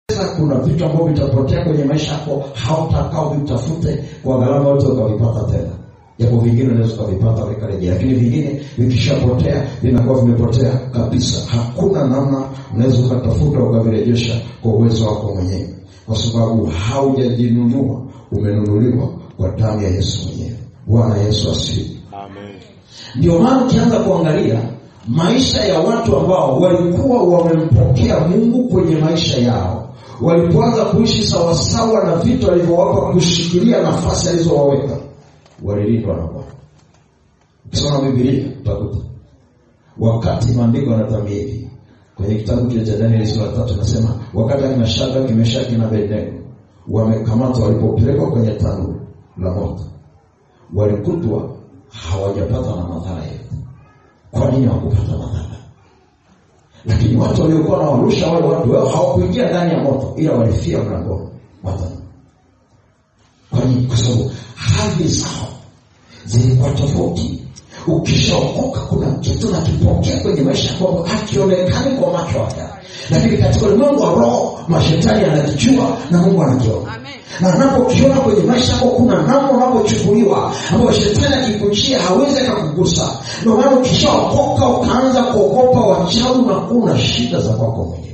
Kuna vitu ambavyo vitapotea kwenye maisha yako, hautakao vitafute kwa gharama yote ukavipata tena. Japo vingine unaweza kuvipata vikarejea, lakini vingine vikishapotea vinakuwa vimepotea kabisa. Hakuna namna unaweza ukatafuta ukavirejesha kwa uwezo wako mwenyewe, kwa sababu haujajinunua, umenunuliwa kwa damu ya Yesu mwenyewe. Bwana Yesu asifiwe. Amen. Ndio maana ukianza kuangalia maisha ya watu ambao walikuwa wamempokea Mungu kwenye maisha yao, walipoanza kuishi sawasawa na vitu alivyowapa kushikilia nafasi alizowaweka, walilindwa na Bwana. Ukisoma Biblia utakuta wakati maandiko yanatamia hivi kwenye kitabu cha Danieli sura 3 nasema wakati akina Shadraka, Meshaki na Abednego wamekamatwa, walipopelekwa kwenye tanuru la moto, walikutwa hawajapata na madhara yote. Kwa nini hawakupata madhara? Lakini watu waliokuwa na warusha wale watu wao hawakuingia ndani ya moto, ila walifia mlangoni moto. Kwa nini? Kwa sababu hali zao zilikuwa tofauti. Ukishaokoka kuna kitu na kipokea kwenye maisha yako hakionekani kwa macho haya, lakini katika ulimwengu wa roho mashetani anakijua na Mungu anakiona. Amen. Na anapokiona kwenye maisha yako kuna namna unapochukuliwa ambapo shetani akikuchia hawezi kukugusa. Ndio maana ukishaokoka ukaanza kuogopa wachawi na kuna shida za kwako mwenyewe.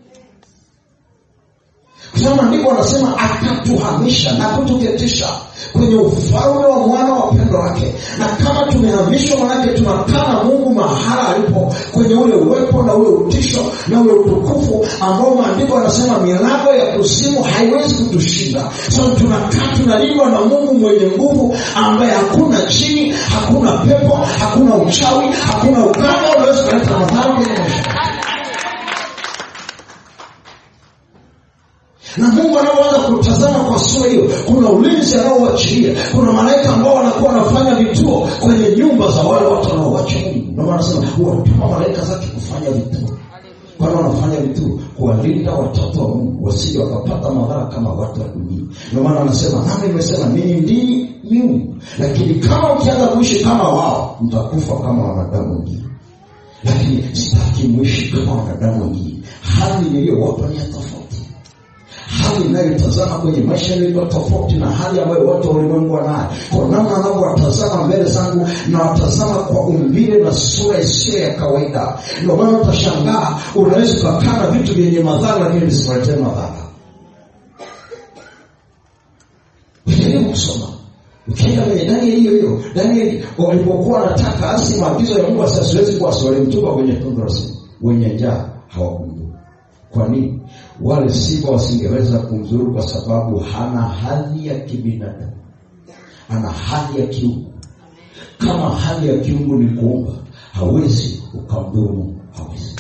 Kwa maandiko anasema akatuhamisha na kutuketisha kwenye ufalme wa mwana wa pendo wake. Na kama tumehamishwa, maana tunakaa na Mungu mahala alipo, kwenye ule uwepo na ule utisho na ule utukufu ambao maandiko anasema milango ya kuzimu haiwezi kutushinda. So tunakaa tunalindwa na Mungu mwenye nguvu ambaye hakuna chini, hakuna pepo, hakuna uchawi, hakuna uganga unaweza kuleta madhara kwenye maisha. Na Mungu anapoanza kutazama kwa sura hiyo, kuna ulinzi anaoachilia. Kuna malaika ambao wanakuwa wanafanya vituo kwenye nyumba za wale watu wanaoacha Mungu. Ndio maana anasema huwa malaika zake kufanya vituo. Kwa nini wanafanya vituo? Kuwalinda watoto wa Mungu wasije wakapata madhara kama watu wa dunia. Ndio maana anasema nami nimesema ninyi ndini miungu, lakini kama ukianza kuishi kama wao mtakufa kama wanadamu wengine. Lakini sitaki muishi kama wanadamu wengine. Hali niliyowapa ni tofauti. Hali inayotazama kwenye maisha ni tofauti na hali ambayo watu wa ulimwengu wanayo. Kwa namna wanavyotazama mbele zangu na watazama kwa umbile na sura isiyo ya kawaida. Ndio maana utashangaa unaweza kukana vitu vyenye madhara lakini visiletee madhara. Ukijaribu kusoma, ukienda kwenye Danieli hiyo, Danieli walipokuwa wanataka asi maagizo ya Mungu asiwezi kuwaswali mtupa kwenye tundu la simba, wenye njaa hawakumdhuru. Kwa nini? Wale simba wasingeweza kumdhuru kwa sababu hana hali ya kibinadamu, ana hali ya kiungu. Kama hali ya kiungu ni kuumba, hawezi ukamdhuru, hawezi.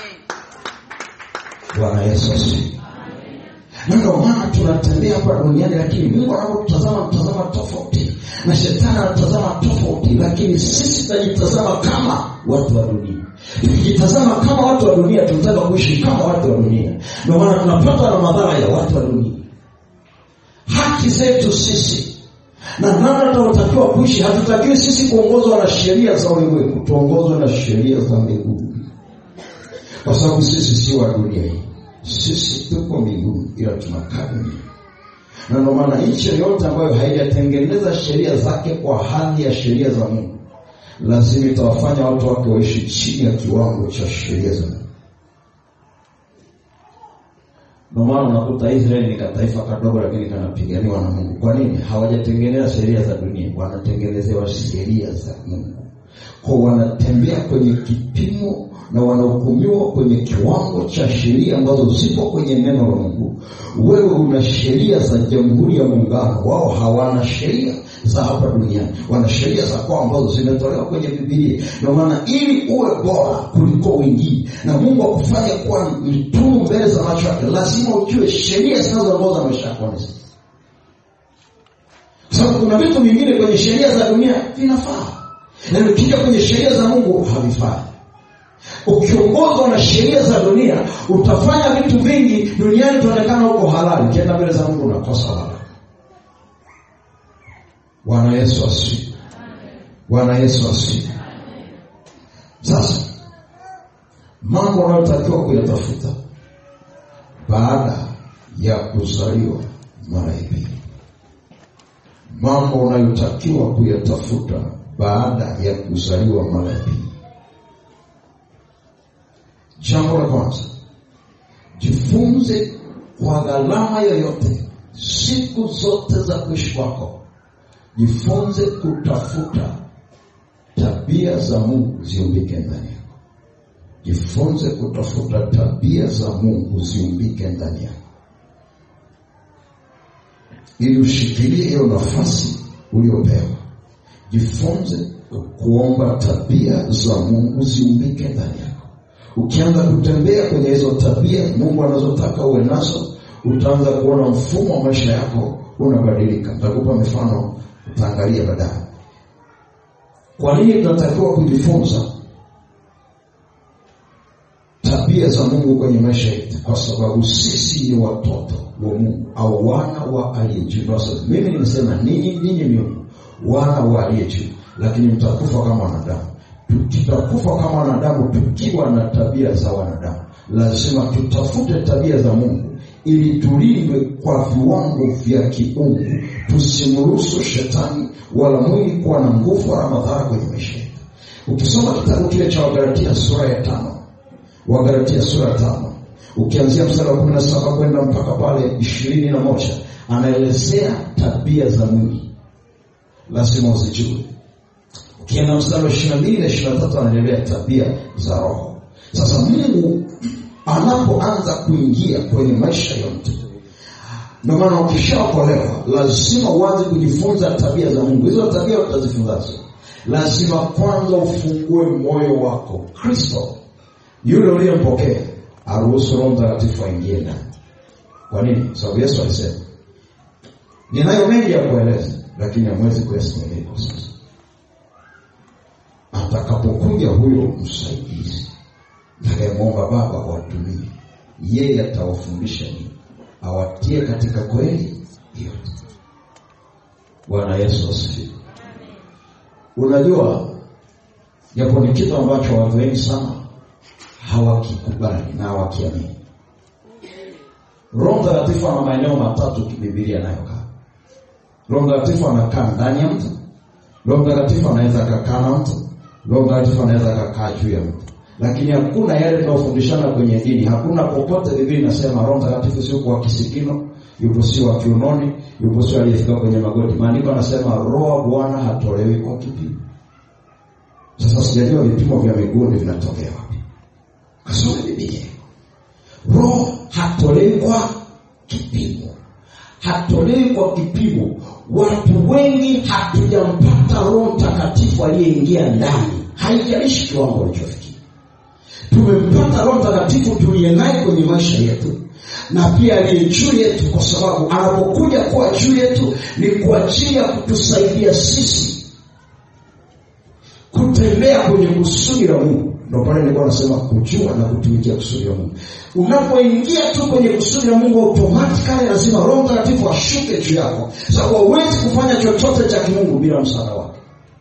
Bwana Yesu asifiwe. Ndio maana tunatembea hapa duniani, lakini Mungu anapotazama mtazama tofauti na shetani anatazama tofauti, lakini sisi tunajitazama kama watu wa dunia. Tukijitazama kama watu wa dunia, tunataka kuishi kama watu wa dunia. Ndio maana tunapata na madhara ya watu wa dunia. Haki zetu sisi na namna tunatakiwa kuishi, hatutakiwi sisi kuongozwa na sheria za ulimwengu, tuongozwe na sheria za mbinguni. Kwa sababu sisi si wa dunia hii. Sisi tuko mbinguni ila tunakaa duniani. Na ndio maana nchi yote ambayo haijatengeneza sheria zake kwa hali ya sheria za Mungu, lazima itawafanya watu wake waishi chini ya kiwango cha sheria za Mungu. Ndio maana unakuta Israeli ni taifa kadogo lakini kanapiganiwa na Mungu. Kwa nini? Hawajatengeneza sheria za dunia, wanatengenezewa sheria za Mungu. Kwa wanatembea kwenye kipimo na wanahukumiwa kwenye kiwango cha sheria ambazo zipo kwenye neno la Mungu. Wewe una sheria za Jamhuri ya Muungano, wao hawana sheria za hapa duniani. Wana sheria za kwao ambazo zimetolewa kwenye Biblia. Ndio maana ili uwe bora kuliko wengine na Mungu akufanye kuwa mtume mbele za macho yake, lazima ujue sheria zinazoongoza maisha yako. Sababu kuna vitu vingine kwenye sheria za dunia vinafaa, na ukija kwenye sheria za Mungu havifai. Ukiongozwa na sheria za dunia, utafanya vitu vingi duniani tuonekana uko halali, ukienda mbele za Mungu unakosa halali. Bwana Yesu asifiwe. Bwana Yesu asifiwe. Sasa mambo unayotakiwa kuyatafuta baada ya kuzaliwa mara ya pili. Mambo unayotakiwa kuyatafuta baada ya kuzaliwa mara ya pili. Jambo la kwanza, jifunze kwa gharama yoyote, siku zote za kuishi kwako, jifunze kutafuta tabia za Mungu ziumbike ndani yako. Jifunze kutafuta tabia za Mungu ziumbike ndani yako, ili ushikilie hiyo nafasi uliopewa. Jifunze kuomba tabia za Mungu ziumbike ndani yako. Ukianza kutembea kwenye hizo tabia Mungu anazotaka uwe nazo, utaanza kuona mfumo wa maisha yako unabadilika. Nitakupa mifano, utaangalia baadaye. Kwa nini tunatakiwa kujifunza tabia za Mungu kwenye maisha yetu? Kwa sababu sisi ni watoto wa Mungu, au wana wa aliye juu. Mimi nimesema ninyi ni wana wa aliye juu, lakini mtakufa kama wanadamu. Tutakufa kama wanadamu tukiwa na tabia za wanadamu. Lazima tutafute tabia za Mungu ili tulindwe kwa viwango vya kiungu, tusimruhusu shetani wala mwili kuwa na nguvu wala madhara kwenye maisha yetu. Ukisoma kitabu kile cha Wagalatia sura ya 5, Wagalatia sura ya 5, ukianzia mstari wa 17 kwenda mpaka pale 21, anaelezea tabia za mwili. Lazima uzijue. Ukienda mstari wa 22 na 23 anaelezea tabia za roho. Sasa Mungu anapoanza kuingia kwenye maisha ya mtu, ndio maana ukishaokolewa lazima uanze kujifunza tabia za Mungu. Hizo tabia utazifunzaje? Lazima kwanza ufungue moyo wako. Kristo yule uliyempokea aruhusu Roho Mtakatifu aingie ndani. Kwa nini? Sababu Yesu alisema, ninayo mengi ya kueleza lakini hamwezi kuyasimamia kwa sasa. Atakapokuja huyo msaidizi atakayemwomba Baba watumie, yeye atawafundisha nini, awatie katika kweli yote. Bwana Yesu asifiwe. Unajua, japo ni kitu ambacho watu wengi sana hawakikubali na hawakiamini. Roho Mtakatifu ana maeneo matatu kiBiblia anayokaa. Roho Mtakatifu anakaa ndani ya mtu. Roho Mtakatifu anaweza kukaa na mtu. Roho Mtakatifu anaweza kukaa juu ya mtu. Lakini hakuna yale tunayofundishana kwenye dini. Hakuna popote Biblia inasema Roho Mtakatifu sio kwa kisikino, yupo sio wa kiunoni, yupo sio aliyefika kwenye magoti. Maandiko yanasema Roho wa Bwana hatolewi kwa kipimo. Sasa sijajua vipimo vya miguuni vinatokea wapi. Kasome Biblia. Roho hatolewi kwa kipimo. Hatolewi kwa kipimo. Watu wengi hatujampata Roho Mtakatifu aliyeingia ndani. Haijalishi kiwango ulichofikia. Tumempata Roho Mtakatifu tuliye naye kwenye maisha yetu, na pia aliye juu yetu, kwa sababu anapokuja kuwa juu yetu ni kwa ajili ya kutusaidia sisi kutembea kwenye kusudi la Mungu. Ndio pale nilikuwa nasema kujua na kutumikia kusudi la Mungu. Unapoingia tu kwenye kusudi la Mungu, automatically lazima Roho Mtakatifu ashuke juu yako, sababu huwezi kufanya chochote cha kimungu bila msaada wake.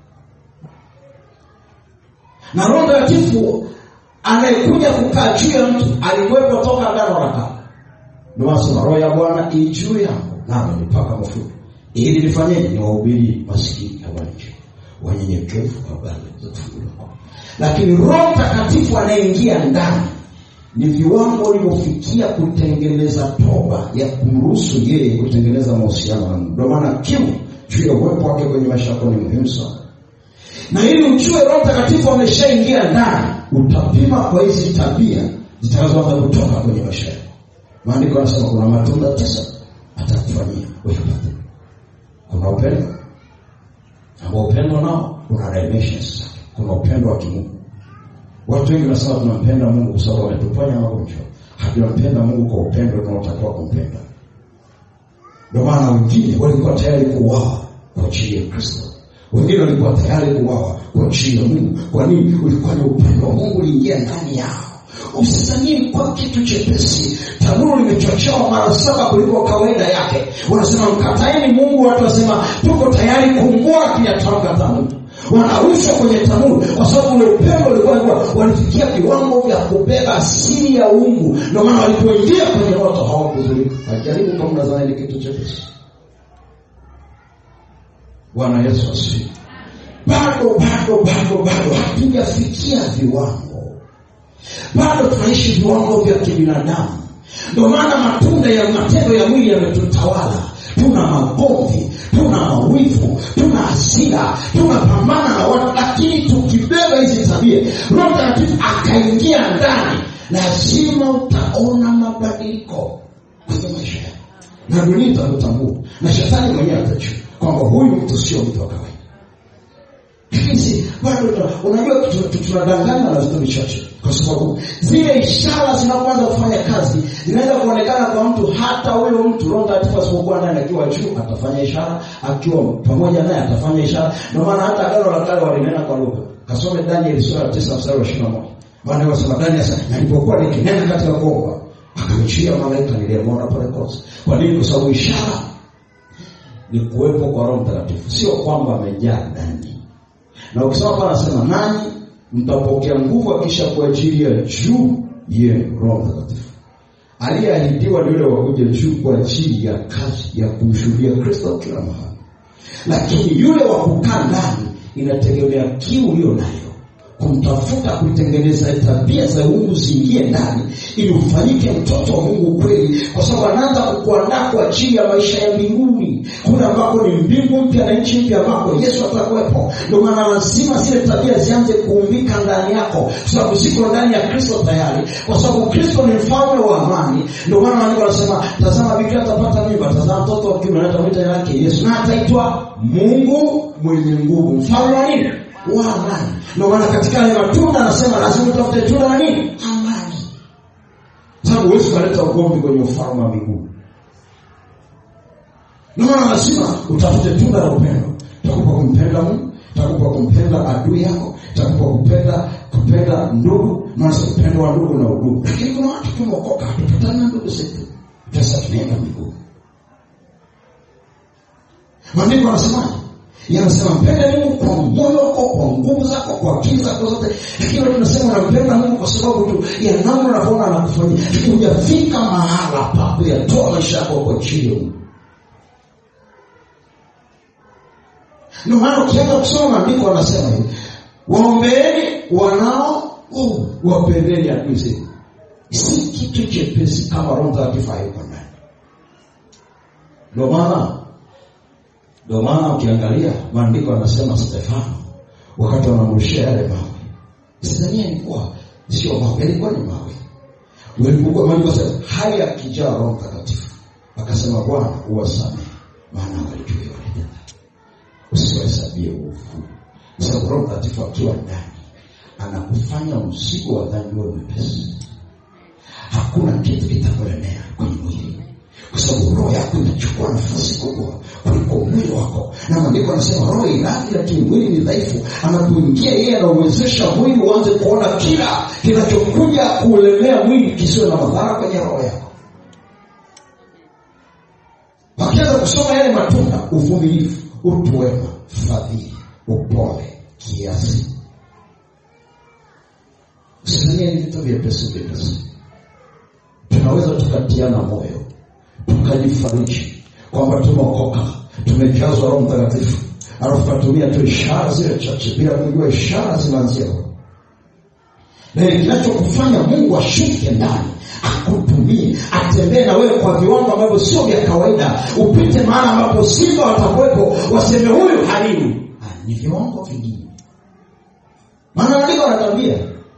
Na Roho Mtakatifu anayekuja kukaa juu ya mtu alikuwepo toka Agano la Kale. Ndio maana Roho ya Bwana ii juu yangu, nami nipaka mafuta ili nifanyeje? Niwahubiri maskini habari njema, wanyenyekevu habari za kufunguliwa. Lakini Roho Mtakatifu anayeingia ndani ni viwango ulivyofikia kutengeneza toba ya kumruhusu yeye kutengeneza mahusiano na Mungu. Ndio maana kiu juu ya uwepo wake kwenye maisha yako ni muhimu sana. Na ili ujue Roho Mtakatifu ameshaingia ndani, utapima kwa hizi tabia zitakazoanza kutoka kwenye maisha yako. Maandiko yanasema kuna matunda 9 atakufanyia wewe. Kuna upendo. Ambao upendo nao kuna dimensions. Kuna upendo wa kimungu. Watu wengi wanasema tunampenda Mungu kwa sababu ametuponya magonjwa. Hatujampenda Mungu kwa upendo unaotakiwa kumpenda. Ndio maana wengine walikuwa tayari kuuawa kwa ajili ya Kristo. Wengine walikuwa tayari kuuawa kwa ajili ya Mungu. Kwa nini? Ulikuwa ni upendo wa Mungu uliingia ndani yao. Usisanii kwa kitu chepesi. Tanuru limechochewa mara 7 kuliko kawaida yake. Wanasema mkataeni Mungu, watu wasema tuko tayari kumua pia tukamkataa Mungu. wanarushwa kwenye tanuru, kwa sababu ule upendo ulikuwa walifikia viwango vya kubeba asili ya uungu. Ndio maana walipoingia kwenye moto hawakudhurika. Hajaribu kama unadhani kitu chepesi. Bwana Yesu asifiwe. Bado hatujafikia viwango. Bado tunaishi viwango vya kibinadamu. Ndio maana matendo ya mwili yametutawala. Tuna magomvi, tuna mawivu, tuna hasira, tunapambana na watu. Lakini tukibeba hizi tabia, Roho Mtakatifu akaingia ndani, lazima utaona mabadiliko kwenye maisha yako. Na dunia itakutambua, na shetani mwenyewe atajua kwamba huyu mtu sio mtu wa kawaida. Hizi bado unajua tunadanganya na vitu vichache, kwa sababu zile ishara zinapoanza kufanya kazi zinaweza kuonekana kwa mtu, hata huyo mtu Roho Mtakatifu asipokuwa ndani akiwa juu atafanya ishara, akiwa pamoja naye atafanya ishara. Ndio maana hata Agano la Kale walinena kwa lugha. Kasome Danieli sura 9 mstari wa 21. Bwana anasema Danieli sasa, nilipokuwa nikinena katika kuomba akamjia malaika niliyemwona pale kote. Kwa nini? Kwa sababu ishara ni kuwepo kwa Roho Mtakatifu, sio kwamba amejaa ndani. Na ukisoma hapa anasema nanyi mtapokea nguvu akisha kuachilia juu yenu Roho Mtakatifu. Aliyeahidiwa ni yule wa kuja juu kwa ajili ya kazi ya kumshuhudia Kristo kila mahali. Lakini yule wa kukaa ndani inategemea kiu ulio nayo, kumtafuta kutengeneza tabia za Mungu ziingie ndani ili ufanyike mtoto wa Mungu kweli, kwa sababu anaanza kukuandaa kwa ajili ya maisha ya mbinguni, kuna ambako ni mbingu mpya na nchi mpya ambako Yesu atakuwepo. Ndio maana lazima zile tabia zianze kuumbika ndani yako, kwa sababu ziko ndani ya Kristo tayari, kwa sababu Kristo ni mfalme wa amani. Ndio maana Mungu anasema, tazama bikira atapata mimba, tazama mtoto wa kiume atamwita jina lake Yesu, na ataitwa Mungu mwenye nguvu, mfalme wa nini? Wa amani. Ndio maana katika yale matunda anasema lazima utafute tunda la nini? Amani. Sababu huwezi kuleta ugomvi kwenye ufalme wa mbinguni. Ndio maana lazima utafute tunda la upendo. Utakupa kumpenda Mungu, utakupa kumpenda adui yako, utakupa kupenda ndugu, na upendo wa ndugu na udugu. Lakini kuna watu tumeokoka, tutapatana ndugu zetu, sasa tunaenda mbinguni. Maandiko yanasema, yanasema mpende Mungu kwa moyo wako, kwa nguvu zako, kwa akili zako zote. Lakini tunasema unampenda Mungu kwa sababu tu ya namna unavyoona anakufanyia. Lakini hujafika mahala pa kuyatoa maisha yako kwa chini. Ndio maana ukianza kusoma maandiko anasema hivi, waombeeni wanao wapendeni adui zenu. Si kitu chepesi kama Roho Mtakatifu yuko ndani. Ndio maana ukiangalia maandiko yanasema Stefano wakati wanamrushia yale mawe, sidhania ilikuwa sio mawe, ilikuwa ni mawe. Walipokuwa maandiko sema haya kijaa Roho Mtakatifu, akasema Bwana uwasamehe maana walijua wanatenda. Usiwahesabie uovu. Sasa Roho Mtakatifu akiwa ndani anakufanya mzigo wa dhambi uwe mwepesi. Hakuna kitu kitakulemea kwenye mwili, kwa sababu roho yako inachukua nafasi kubwa kuliko mwili wako. Na maandiko yanasema roho inafia lakini mwili ni dhaifu. Anapoingia yeye anauwezesha mwili uanze kuona kila kinachokuja kuulemea mwili kisiwe na madhara kwenye roho yako. Wakianza kusoma yale matunda, uvumilivu, utu wema, fadhili, upole, kiasi. Usifanye vitu vyepesi. Tunaweza tukatiana moyo, tukajifariji kwamba tumeokoka, tumejazwa Roho Mtakatifu, alafu tutumia tu ishara zile chache bila kujua ishara zinaanzia. Na kinachokufanya Mungu ashuke ndani, akutumie, atembee na wewe kwa viwango ambavyo sio vya kawaida, upite mahali ambapo simba watakuwepo, waseme huyu halimu. Ni viwango vingine. Maana maandiko yanatuambia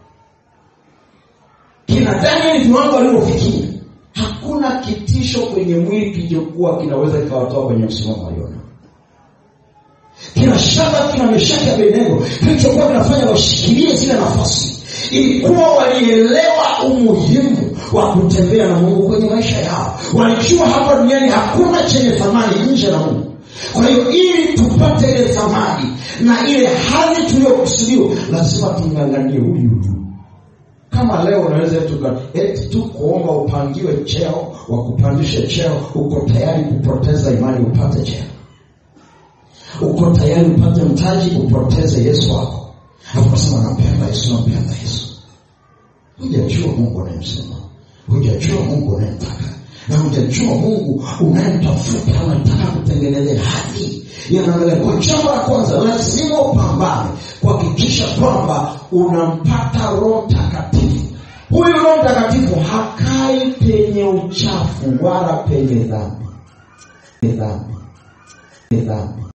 kina Danieli viwango alivyofikia. Hakuna kitisho kwenye mwili kilichokuwa kinaweza kikawatoa kwenye msimamo wa Yona. Kina Shadraka, kina Meshaki na Abednego kilichokuwa kinafanya washikilie zile nafasi, ilikuwa walielewa umuhimu wa kutembea na Mungu kwenye maisha yao. Walijua hapa duniani hakuna chenye thamani nje na Mungu. Kwa hiyo ili tupate ile thamani na ile hali tuliyokusudiwa, lazima tunganganie huyu. Kama leo unaweza tu kuomba upangiwe cheo, wakupandishe cheo, uko tayari kupoteza imani upate cheo. Uko tayari upate mtaji upoteze Yesu wako. Hapo unasema nampenda Yesu, nampenda Yesu. Hujajua Mungu anayemsema. Hujajua Mungu anayemtaka. Na hujajua Mungu unayemtafuta, anataka kutengenezea haki. Yanaangalia kwa jambo la kwanza, lazima upambane kuhakikisha kwamba unampata Roho Mtakatifu. Huyu Roho Mtakatifu hakai penye uchafu wala penye dhambi.